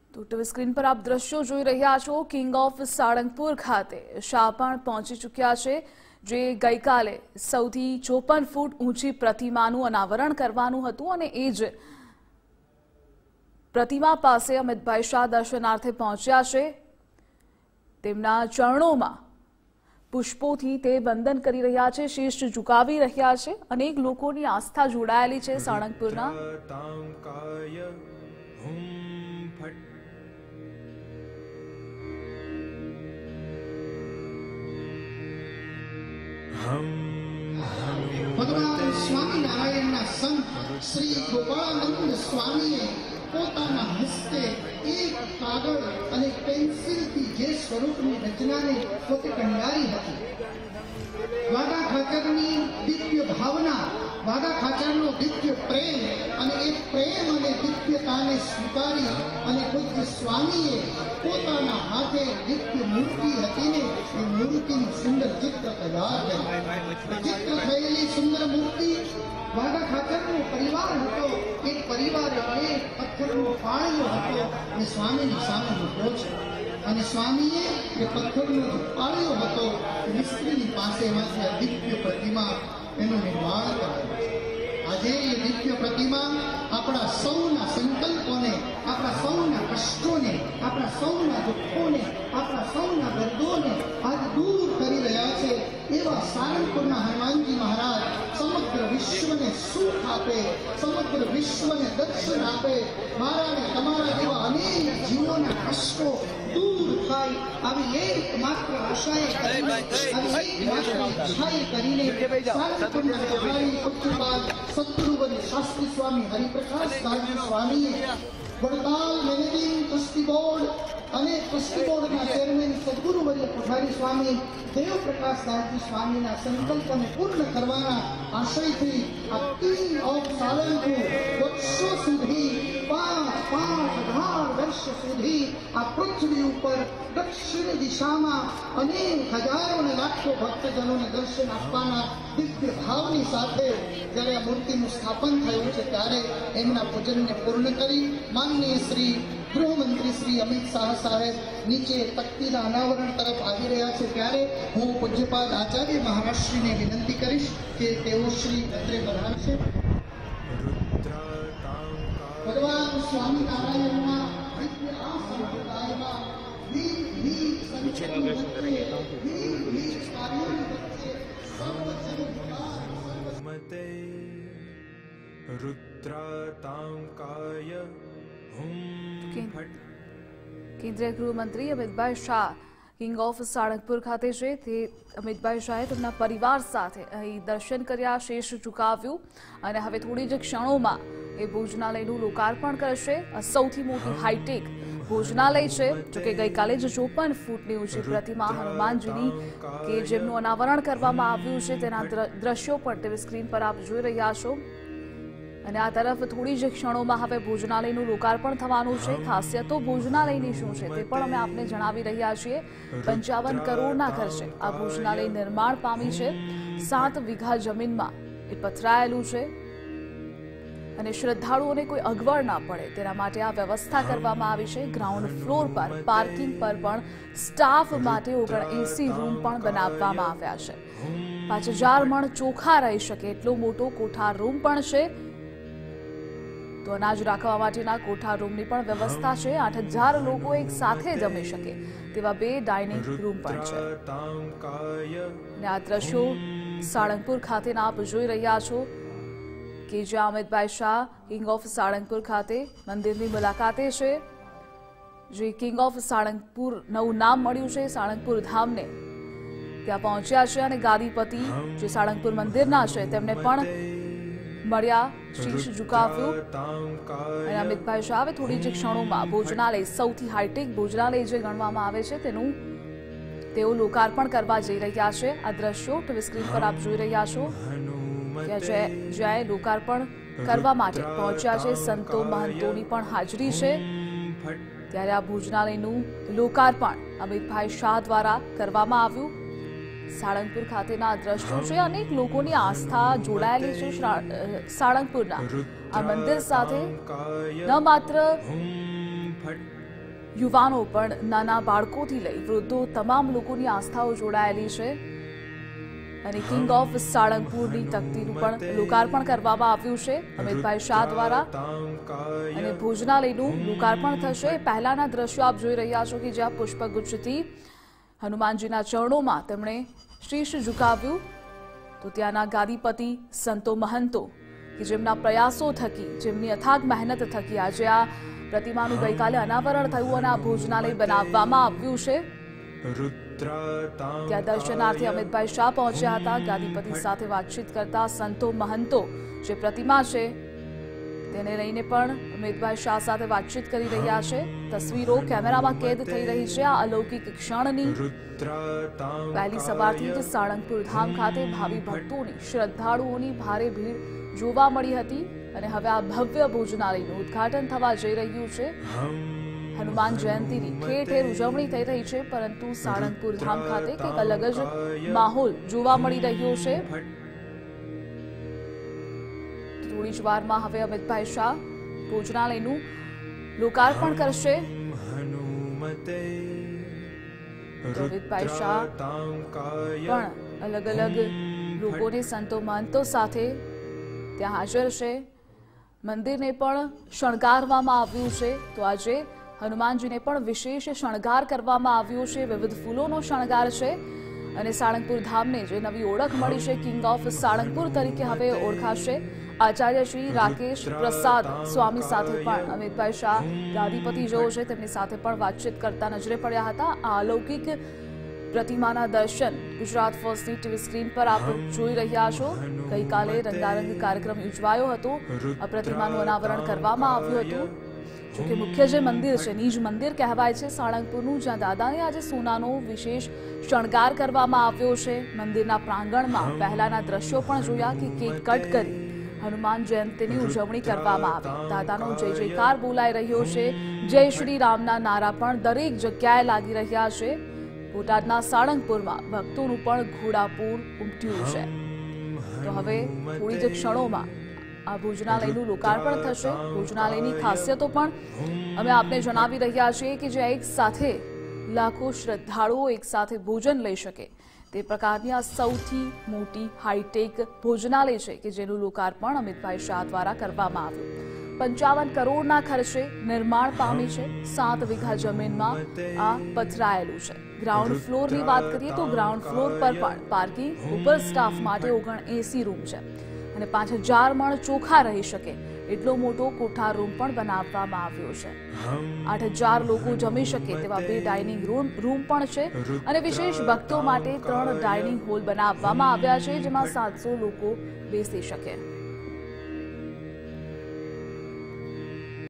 તો TV screen પર આપ દ્રશ્યો જોઈ રહ્યા છો। કિંગ ઓફ સાળંગપુર ખાતે શાહ પણ પહોંચી ચૂક્યા છે, જે ગઈકાલે સૌથી 54 ફૂટ ઊંચી પ્રતિમાનું અનાવરણ કરવાનું હતું અને એ જ પ્રતિમા પાસે અમિતભાઈ શાહ દર્શનાર્થે પહોંચ્યા છે। તેમના ચરણોમાં પુષ્પોથી તે વંદન કરી રહ્યા છે, શીશ ઝુકાવી રહ્યા છે। અનેક લોકોની આસ્થા જોડાયેલી છે સાળંગપુરના। ભગવાન સ્વામિનારાયણના સંત શ્રી ગોપાળાનંદ સ્વામીએ પોતાના હસ્તે એક કાગળ અને પેન્સિલથી જે સ્વરૂપની રચનાને પોતે કંડારી હતી। વાઘા ખાચરની દિવ્ય ભાવના, વાઘા ખાચરનો દિવ્ય પ્રેમ અને એ પ્રેમ અને દિવ્યતાને સ્વીકારી અને પૂજ્ય સ્વામીએ પોતાના હાથે દિવ્ય મૂર્તિ હતી ને એ મૂર્તિનું સુંદર ચિત્ર તૈયાર કર્યું। ચિત્ર થયેલી સુંદર મૂર્તિ વાઘા ખાચરનો પરિવાર હતો, એ પરિવારે એક પથ્થરનો પાળિયો હતો અને સ્વામીની સામે મૂક્યો છે અને સ્વામીએ એ પથ્થરનો જે પાળિયો હતો મિસ્ત્રીની પાસેમાંથી આ દિવ્ય પ્રતિમા એનું નિર્માણ કરાયું। આજે એ દિવ્ય પ્રતિમા આપણા સૌના સંકલ્પોને, આપણા સૌના કષ્ટોને, આપણા સૌના દુઃખોને, આપણા સૌના દર્દોને આજ દૂર કરી રહ્યા છે। એવા સાળંગપુરના હનુમાનજી મહારાજ સમગ્ર વિશ્વને સુખ આપે, સમગ્ર વિશ્વને દર્શન આપે, મારા ને તમારા જેવા અનેક જીવોના કષ્ટો દૂર થાય આવી એકમાત્ર આશાએ કરીને સાળંગપુરના પ્રભારી પૂજ્યપાદ સદગુરુવર્ય શાસ્ત્રી સ્વામી હરિપ્રકાશ દાસજી સ્વામીએ વડતાલ મેનેજિંગ ટ્રસ્ટી બોર્ડ અને ટ્રસ્ટી બોર્ડના ચેરમેન સદગુરુવર્ય પ્રભારી સ્વામી દેવપ્રકાશ દાસજી સ્વામીના સંકલ્પને પૂર્ણ કરવાના આશયથી આ કિંગ ઓફ સાળંગપુર વર્ષો સુધી 5,000 વર્ષ સુધી આ પૃથ્વી ઉપર દક્ષિણ દિશામાં અનેક હજારો અને લાખો ભક્તજનોને દર્શન આપવાના દિવ્ય ભાવની સાથે જ્યારે આ મૂર્તિનું સ્થાપન થયું છે ત્યારે એમના પૂજનને પૂર્ણ કરી માનનીય શ્રી ગૃહમંત્રી શ્રી અમિત શાહ સાહેબ નીચે તકતીના અનાવરણ તરફ આવી રહ્યા છે ત્યારે હું પૂજ્યપાદ આચાર્ય મહારાજશ્રીને વિનંતી કરીશ કે તેઓ શ્રી અત્રે પધારશે। ભગવાન સ્વામિનારાયણના દિવ્ય આ સંપ્રદાયમાં કેન્દ્રીય ગૃહમંત્રી અમિતભાઈ શાહ કિંગ ઓફ સાળંગપુર ખાતે છે। તે અમિતભાઈ શાહે તેમના પરિવાર સાથે અહીં દર્શન કર્યા, શીશ ઝુકાવ્યું અને હવે થોડી જ ક્ષણોમાં એ ભોજનાલયનું લોકાર્પણ કરશે। સૌથી મોટી હાઈટેક ભોજનાલય છે, જોકે ગઈકાલે જ 54 ફૂટની ઊંચી પ્રતિમા હનુમાનજીની કે જેમનું અનાવરણ કરવામાં આવ્યું છે તેના દ્રશ્યો પણ ટીવી સ્ક્રીન પર આપ જોઈ રહ્યા છો અને આ તરફ થોડી જ ક્ષણોમાં હવે ભોજનાલયનું લોકાર્પણ થવાનું છે। ખાસિયતો ભોજનાલયની શું છે તે પણ અમે આપને જણાવી રહ્યા છીએ। 55 કરોડના ખર્ચે આ ભોજનાલય નિર્માણ પામી છે। 7 વીઘા જમીનમાં એ પથરાયેલું છે અને શ્રદ્ધાળુઓને કોઈ અગવડ ના પડે તેના માટે આ વ્યવસ્થા કરવામાં આવી છે। ગ્રાઉન્ડ ફ્લોર પર પાર્કિંગ પર પણ સ્ટાફ માટે 79 રૂમ પણ બનાવવામાં આવ્યા છે। 5000 મણ ચોખા રહી શકે એટલો મોટો કોઠાર રૂમ પણ છે, તો અનાજ રાખવા માટેના કોઠાર રૂમની પણ વ્યવસ્થા છે। 8000 લોકો એક સાથે જમી શકે તેવા 2 ડાઇનિંગ રૂમ પણ છે અને આ દ્રશ્યો સાળંગપુર ખાતેના આપ જોઈ રહ્યા છો કે જ્યાં અમિતભાઈ શાહ કિંગ ઓફ સાળંગપુર ખાતે મંદિરની મુલાકાતે છે, જે કિંગ ઓફ સાળંગપુર નવું નામ મળ્યું છે સાળંગપુર ધામને, ત્યાં પહોંચ્યા છે અને ગાદીપતિ જે સાળંગપુર મંદિરના છે તેમને પણ મળ્યા, શીશ ઝુકાવ્યું અને અમિતભાઈ શાહ હવે થોડી જ ક્ષણોમાં ભોજનાલય, સૌથી હાઈટેક ભોજનાલય જે ગણવામાં આવે છે તેનું તેઓ લોકાર્પણ કરવા જઈ રહ્યા છે। આ દ્રશ્યો ટીવી સ્ક્રીન પર આપ જોઈ રહ્યા છો જ્યાં લોકાર્પણ કરવા માટે પહોંચ્યા છે, સંતો મહંતોની પણ હાજરી છે। ત્યારે આ ભોજનાલયનું લોકાર્પણ અમિતભાઈ શાહ દ્વારા કરવામાં આવ્યું। સાળંગપુર ખાતેના દ્રશ્યો છે, અનેક લોકોની આસ્થા જોડાયેલી છે સાળંગપુરના આ મંદિર સાથે। ન માત્ર યુવાનો પણ નાના બાળકોથી લઈ વૃદ્ધો તમામ લોકોની આસ્થાઓ જોડાયેલી છે અને કિંગ ઓફ સાળંગપુરની તકતીનું પણ લોકાર્પણ કરવામાં આવ્યું છે અમિતભાઈ શાહ દ્વારા અને ભોજનાલયનું લોકાર્પણ થશે। પહેલાના દ્રશ્યો આપ જોઈ રહ્યા છો કે જ્યાં પુષ્પગુચ્છથી હનુમાનજીના ચરણોમાં તેમણે શીશ ઝુકાવ્યું તો ત્યાંના ગાદીપતિ સંતો મહંતો કે જેમના પ્રયાસો થકી જેમની અથાગ મહેનત થકી આજે આ પ્રતિમાનું ગઈકાલે અનાવરણ થયું અને આ ભોજનાલય બનાવવામાં આવ્યું છે। ત્યાં દર્શનાર્થે અમિતભાઈ શાહ પહોંચ્યા હતા। ગાદીપતિ સાથે વાતચીત કરતા સંતો મહંતો જે પ્રતિમા છે તેને લઈને પણ અમિતભાઈ શાહ સાથે વાતચીત કરી રહ્યા છે। તસવીરો કેમેરામાં કેદ થઈ રહી છે આ અલૌકિક ક્ષણની। વહેલી સવારથી જ સાળંગપુર ધામ ખાતે ભાવિ ભક્તોની શ્રદ્ધાળુઓની ભારે ભીડ જોવા મળી હતી અને હવે આ ભવ્ય ભોજનાલયનું ઉદ્ઘાટન થવા જઈ રહ્યું છે। હનુમાન જયંતીની ઠેર ઠેર ઉજવણી થઈ રહી છે પરંતુ સાળંગપુર ધામ ખાતે કંઈક અલગ જ માહોલ જોવા મળી રહ્યો છે। થોડી જ વારમાં હવે અમિતભાઈ શાહ ભોજનાલયનું લોકાર્પણ કરશે। અમિતભાઈ શાહ પણ અલગ અલગ લોકોને સંતો મહંતો સાથે ત્યાં હાજર છે। મંદિરને પણ શણગારવામાં આવ્યું છે તો આજે હનુમાનજીને પણ વિશેષ શણગાર કરવામાં આવ્યો છે। વિવિધ ફૂલોનો શણગાર છે અને સાળંગપુર ધામને જે નવી ઓળખ મળી છે કિંગ ઓફ સાળંગપુર તરીકે હવે ઓળખાશે। આચાર્ય શ્રી રાકેશ પ્રસાદ સ્વામી સાથે પણ અમિતભાઈ શાહ ગાદીપતિ જેઓ છે તેમની સાથે પણ વાતચીત કરતા નજરે પડ્યા હતા। આ અલૌકિક પ્રતિમાના દર્શન ગુજરાત ફર્સ્ટની ટીવી સ્ક્રીન પર આપ જોઈ રહ્યા છો। ગઈકાલે રંગારંગ કાર્યક્રમ યોજવાયો હતો। આ પ્રતિમાનું અનાવરણ કરવામાં આવ્યું હતું। જોકે મુખ્ય જે મંદિર છે નીજ મંદિર કહેવાય છે સાળંગપુરનું જ્યાં દાદાને આજે સોનાનો વિશેષ શણગાર કરવામાં આવ્યો છે। મંદિરના પ્રાંગણમાં પહેલાના દ્રશ્યો પણ જોયા કે કેક કટ કરી હનુમાન જયંતીની ઉજવણી કરવામાં આવી। દાદાનો જય જયકાર બોલાઈ રહ્યો છે। જય શ્રી રામના નારા પણ દરેક જગ્યાએ લાગી રહ્યા છે। બોટાદના સાળંગપુરમાં ભક્તોનું પણ ઘોડાપૂર ઉમટ્યું છે। તો હવે થોડી જ ક્ષણોમાં આ ભોજનાલયનું લોકાર્પણ થશે। ભોજનાલયની ખાસિયતો પણ અમે આપને જણાવી રહ્યા છીએ કે જ્યાં એક સાથે લાખો શ્રદ્ધાળુઓ એક સાથે ભોજન લઈ શકે તે પ્રકારની આ સૌથી મોટી હાઈટેક ભોજનાલય છે કે જેનું લોકાર્પણ અમિતભાઈ શાહ દ્વારા કરવામાં આવ્યું। 55 કરોડના ખર્ચે નિર્માણ પામી છે। 7 વીઘા જમીનમાં આ પથરાયેલું છે। ગ્રાઉન્ડ ફ્લોરની વાત કરીએ તો ગ્રાઉન્ડ ફ્લોર પર પણ પાર્કિંગ ઉપર સ્ટાફ માટે 79 રૂમ છે અને 5000 મણ ચોખા રહી શકે એટલો મોટો કોઠાર રૂમ પણ બનાવવામાં આવ્યો છે। 8000 લોકો જમી શકે તેવા 2 ડાઇનિંગ રૂમ પણ છે અને વિશેષ ભક્તો માટે 3 ડાઇનિંગ હોલ બનાવવામાં આવ્યા છે જેમાં 700 લોકો બેસી શકે।